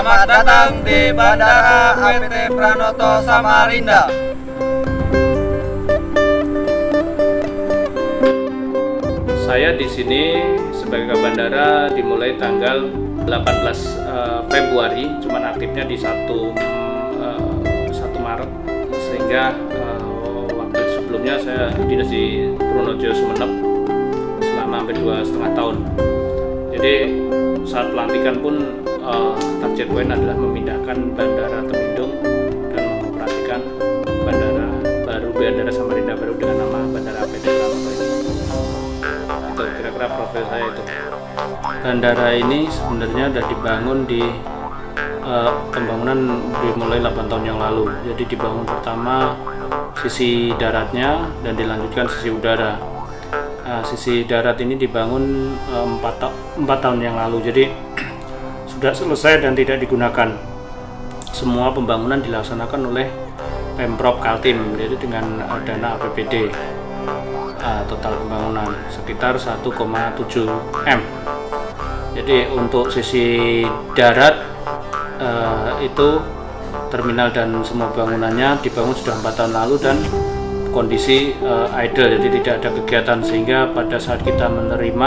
Selamat datang di Bandara APT Pranoto Samarinda. Saya di sini sebagai bandara dimulai tanggal 18 Februari, cuman aktifnya di 1 Maret, sehingga waktu sebelumnya saya dinas di Trunojoyo Sumeneb selama hampir 2,5 tahun. Jadi saat pelantikan pun target poin adalah memindahkan Bandara Temindung dan mengoperasikan Bandara Samarinda baru dengan nama Bandara APT Pranoto ini. Itu kira-kira profil saya itu. Bandara ini sebenarnya sudah dibangun di pembangunan dimulai 8 tahun yang lalu. Jadi dibangun pertama sisi daratnya dan dilanjutkan sisi udara. Sisi darat ini dibangun 4 tahun yang lalu, jadi sudah selesai dan tidak digunakan. Semua pembangunan dilaksanakan oleh Pemprov Kaltim, jadi dengan dana APBD. Total pembangunan sekitar 1,7 M. Jadi untuk sisi darat itu terminal dan semua bangunannya dibangun sudah 4 tahun lalu dan kondisi idle, jadi tidak ada kegiatan, sehingga pada saat kita menerima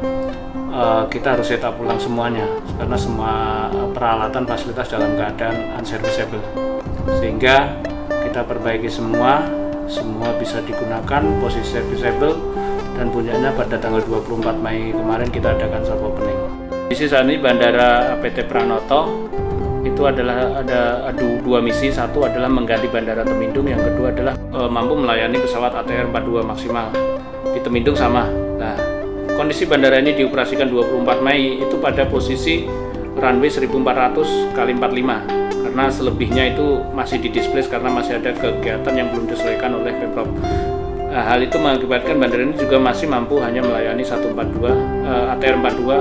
kita harus setup ulang semuanya karena semua peralatan fasilitas dalam keadaan unserviceable, sehingga kita perbaiki semua bisa digunakan, posisi serviceable, dan punyanya pada tanggal 24 Mei kemarin kita adakan soft opening. Di sisi saat ini Bandara APT Pranoto itu adalah ada dua misi. Satu adalah mengganti Bandara Temindung, yang kedua adalah mampu melayani pesawat ATR 42 maksimal. Di Temindung sama. Nah, kondisi bandara ini dioperasikan 24 Mei itu pada posisi runway 1400 x 45, karena selebihnya itu masih di displace karena masih ada kegiatan yang belum disesuaikan oleh Pemprov. Hal itu mengakibatkan bandara ini juga masih mampu hanya melayani ATR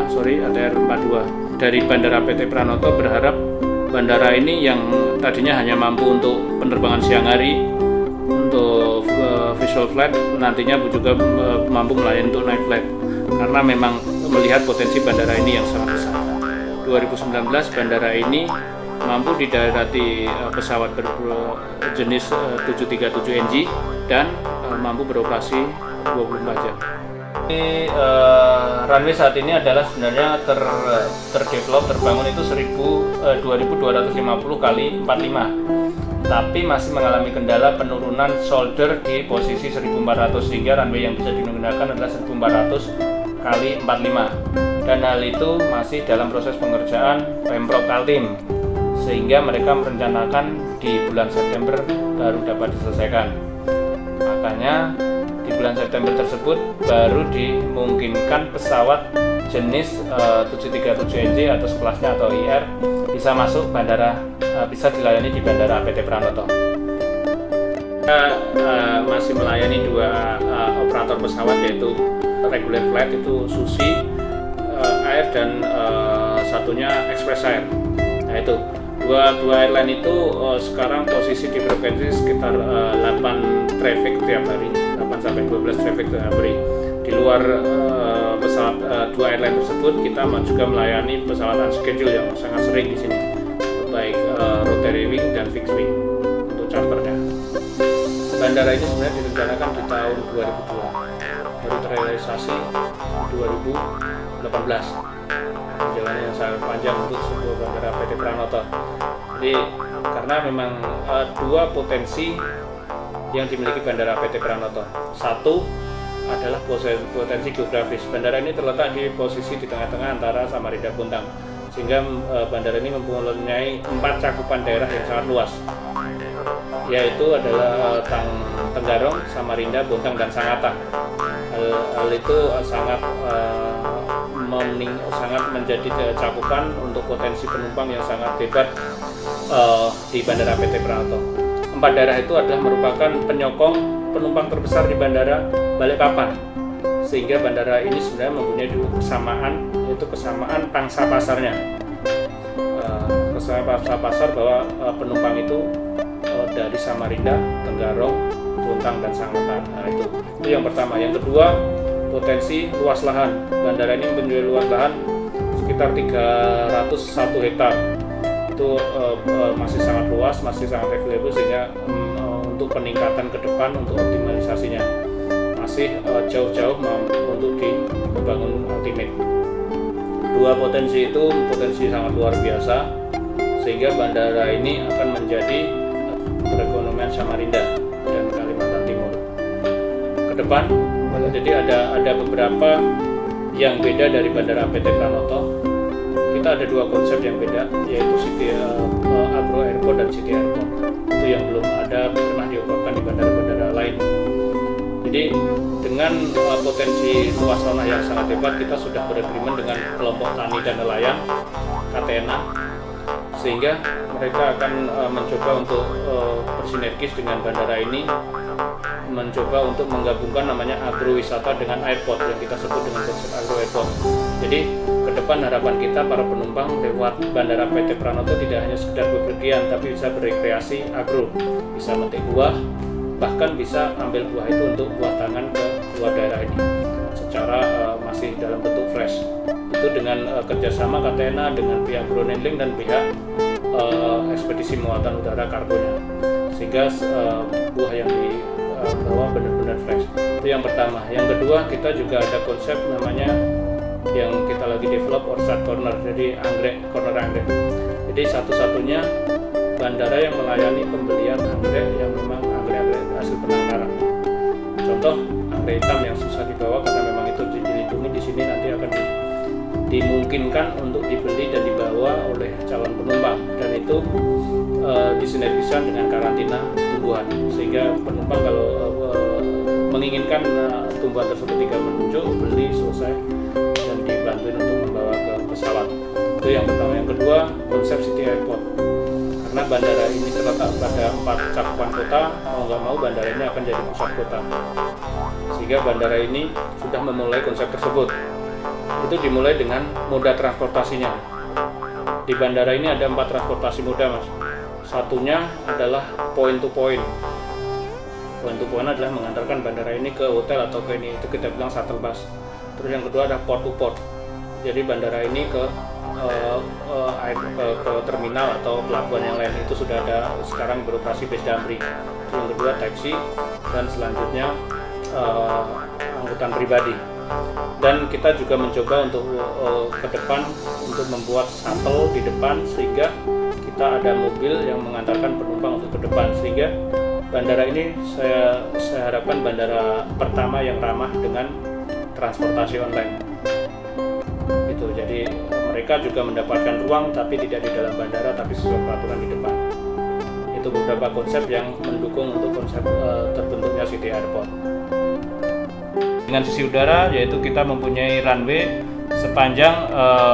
42. Dari Bandara APT Pranoto berharap bandara ini yang tadinya hanya mampu untuk penerbangan siang hari, untuk visual flight, nantinya juga mampu melayani untuk night flight, karena memang melihat potensi bandara ini yang sangat besar. 2019 bandara ini mampu didarati pesawat berjenis 737NG dan mampu beroperasi 24 jam. Runway saat ini adalah sebenarnya terbangun itu 2250 kali 45, tapi masih mengalami kendala penurunan shoulder di posisi 1400, sehingga runway yang bisa digunakan adalah 1400 kali 45, dan hal itu masih dalam proses pengerjaan Pemprov Kaltim, sehingga mereka merencanakan di bulan September baru dapat diselesaikan. Makanya di bulan September tersebut baru dimungkinkan pesawat jenis 737NG atau sekelasnya atau IR bisa masuk bandara, bisa dilayani di Bandara APT Pranoto. Kita masih melayani 2 operator pesawat, yaitu regular flight itu Susi Air dan satunya Express Air. Nah, itu dua airline itu sekarang posisi di frekuensi sekitar 8 traffic tiap hari, 8 sampai 12 traffic tiap hari. Di luar pesawat 2 airline tersebut, kita juga melayani pesawat unscheduled yang sangat sering di sini, baik rotary wing dan fixed wing untuk charternya. Bandara ini sebenarnya direncanakan di tahun 2002, baru terrealisasi 2018. Perjalanan yang sangat panjang untuk sebuah Bandara APT Pranoto. Jadi karena memang 2 potensi yang dimiliki Bandara APT Pranoto. Satu adalah potensi geografis. Bandara ini terletak di posisi di tengah-tengah antara Samarinda Bontang, sehingga bandara ini mempunyai 4 cakupan daerah yang sangat luas, yaitu adalah Tenggarong, Samarinda, Bontang, dan Sangatta. Hal itu sangat menjadi cakupan untuk potensi penumpang yang sangat hebat di Bandara APT Pranoto. 4 daerah itu adalah merupakan penyokong penumpang terbesar di Bandara Balikpapan, sehingga bandara ini sebenarnya mempunyai 2 kesamaan, yaitu kesamaan pangsa pasarnya. Kesamaan pangsa pasar bahwa penumpang itu dari Samarinda, Tenggarong, Bontang, dan Sangatta. Nah, itu yang pertama. Yang kedua, potensi luas lahan. Bandara ini mempunyai luas lahan sekitar 301 hektar. itu masih sangat luas, masih sangat available, sehingga untuk peningkatan ke depan untuk optimalisasinya masih jauh-jauh untuk dibangun ultimate. Dua potensi itu potensi sangat luar biasa, sehingga bandara ini akan menjadi perekonomian Samarinda dan Kalimantan Timur ke depan. Jadi ada beberapa yang beda dari Bandara APT Pranoto. Kita ada dua konsep yang beda, yaitu City Agro Airport dan City Airport. Itu yang belum ada pernah dioperasikan di bandara-bandara lain. Jadi dengan potensi luas tanah yang sangat hebat, kita sudah beragreement dengan kelompok tani dan nelayan KTNA, sehingga mereka akan mencoba untuk bersinergis dengan bandara ini, mencoba untuk menggabungkan namanya agrowisata dengan airport yang kita sebut dengan konsep agro airport. Jadi ke depan harapan kita para penumpang lewat Bandara APT Pranoto tidak hanya sekedar bepergian, tapi bisa berekreasi agro, bisa metik buah, bahkan bisa ambil buah itu untuk buah tangan ke luar daerah ini secara masih dalam bentuk fresh. Itu dengan kerjasama KTNA dengan pihak ground handling dan pihak ekspedisi muatan udara kargonya, sehingga buah yang dibawa benar-benar fresh. Itu yang pertama. Yang kedua, kita juga ada konsep namanya yang kita lagi develop Orchard Corner, jadi corner anggrek. Jadi satu-satunya bandara yang melayani pembelian anggrek yang memang anggrek hasil penangkaran. Contoh anggrek hitam yang susah dibawa karena memang itu dilindungi, di sini nanti akan dimungkinkan untuk dibeli dan dibawa oleh calon penumpang, dan itu disinergikan dengan karantina tumbuhan, sehingga penumpang kalau menginginkan tumbuhan tersebut tinggal menunjuk, beli, selesai, dan dibantuin untuk membawa ke pesawat. Itu yang pertama. Yang kedua, konsep City Airport. Karena bandara ini terletak pada 4 cakupan kota, mau nggak mau bandara ini akan jadi pusat kota, sehingga bandara ini sudah memulai konsep tersebut. Itu dimulai dengan moda transportasinya. Di bandara ini ada 4 transportasi moda, Mas. Satunya adalah point to point. Point to point adalah mengantarkan bandara ini ke hotel atau ke ini, itu kita bilang shuttle bus. Terus yang kedua ada port to port. Jadi bandara ini ke terminal atau pelabuhan yang lain, itu sudah ada sekarang beroperasi bis Damri. Yang kedua taksi, dan selanjutnya angkutan pribadi. Dan kita juga mencoba untuk ke depan untuk membuat shuttle di depan, sehingga kita ada mobil yang mengantarkan penumpang untuk ke depan, sehingga bandara ini saya harapkan bandara pertama yang ramah dengan transportasi online. Itu jadi mereka juga mendapatkan ruang tapi tidak di dalam bandara, tapi sesuai peraturan di depan. Itu beberapa konsep yang mendukung untuk konsep terbentuknya City Airport. Dengan sisi udara, yaitu kita mempunyai runway sepanjang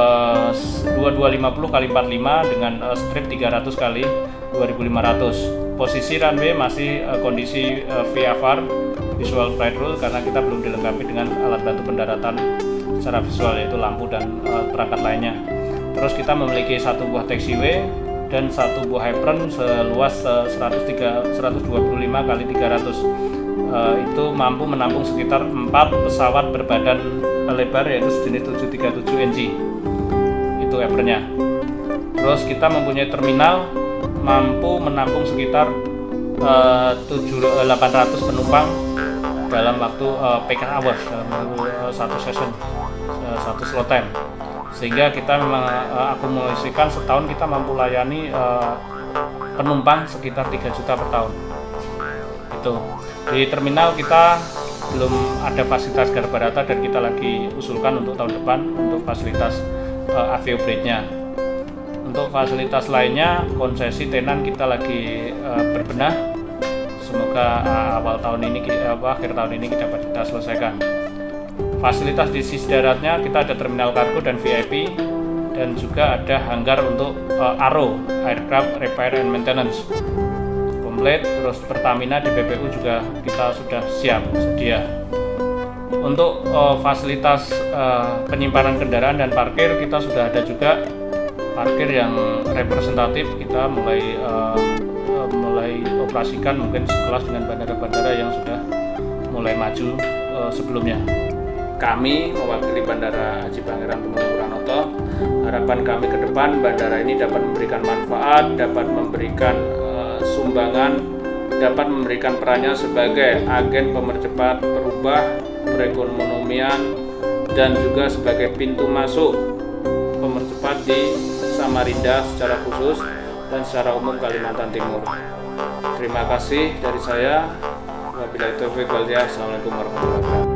2250 x 45 dengan strip 300 x 2500. Posisi runway masih kondisi VFR, visual flight rule, karena kita belum dilengkapi dengan alat bantu pendaratan secara visual, yaitu lampu dan perangkat lainnya. Terus kita memiliki 1 buah taxiway dan 1 buah apron seluas 125 x 300. Itu mampu menampung sekitar 4 pesawat berbadan lebar, yaitu sejenis 737 NG. Itu apronnya. Terus kita mempunyai terminal mampu menampung sekitar 800 penumpang dalam waktu peak hours, dalam satu session, satu slot time, sehingga kita memang akumulasikan setahun kita mampu layani penumpang sekitar 3 juta per tahun. Itu di terminal kita belum ada fasilitas garba data, dan kita lagi usulkan untuk tahun depan untuk fasilitas avio bridge-nya. Untuk fasilitas lainnya, konsesi tenan kita lagi berbenah. Semoga awal tahun ini, akhir tahun ini dapat kita selesaikan. Fasilitas di sisi daratnya kita ada terminal kargo dan VIP, dan juga ada hanggar untuk ARO, Aircraft Repair and Maintenance, komplit. Terus Pertamina di BPU juga kita sudah siap sedia. Untuk fasilitas penyimpanan kendaraan dan parkir, kita sudah ada juga parkir yang representatif. Kita mulai operasikan mungkin sekelas dengan bandara-bandara yang sudah mulai maju sebelumnya. Kami mewakili Bandara Haji Pangeran Tumenggung Pranoto Harapan kami ke depan, bandara ini dapat memberikan manfaat, dapat memberikan sumbangan, dapat memberikan perannya sebagai agen pemercepat perubah perekonomian dan juga sebagai pintu masuk pemercepat di Samarinda secara khusus dan secara umum Kalimantan Timur. Terima kasih dari saya. Wabillahi taufiq wal hidayah. Assalamualaikum warahmatullahi wabarakatuh.